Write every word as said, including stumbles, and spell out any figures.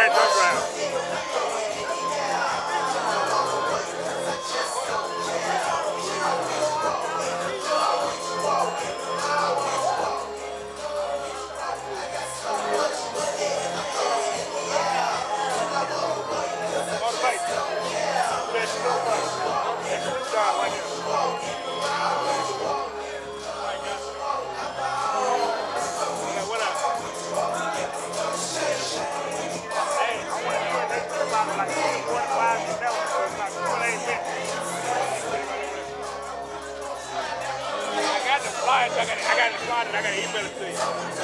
right, that's right. I got the flyers, I got I got the flyers, I got to email it to you.